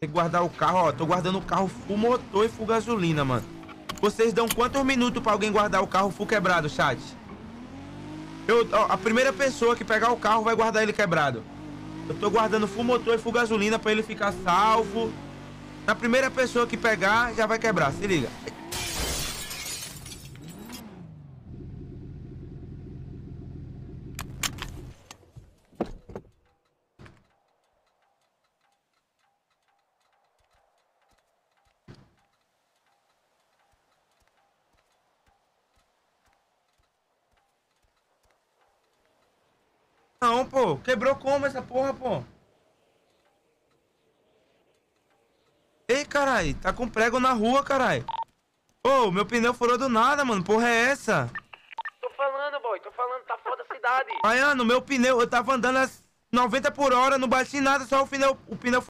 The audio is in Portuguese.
Tem que guardar o carro, ó. Tô guardando o carro full motor e full gasolina, mano. Vocês dão quantos minutos pra alguém guardar o carro full quebrado, chat? A primeira pessoa que pegar o carro vai guardar ele quebrado. Eu tô guardando full motor e full gasolina pra ele ficar salvo. Na primeira pessoa que pegar, já vai quebrar. Se liga. Não, pô. Quebrou como essa porra, pô? Ei, carai. Tá com prego na rua, carai. Ô, meu pneu furou do nada, mano. Porra é essa? Tô falando, boy. Tô falando, tá foda a cidade. Baiano, meu pneu... Eu tava andando a 90 por hora, não bati nada, só o pneu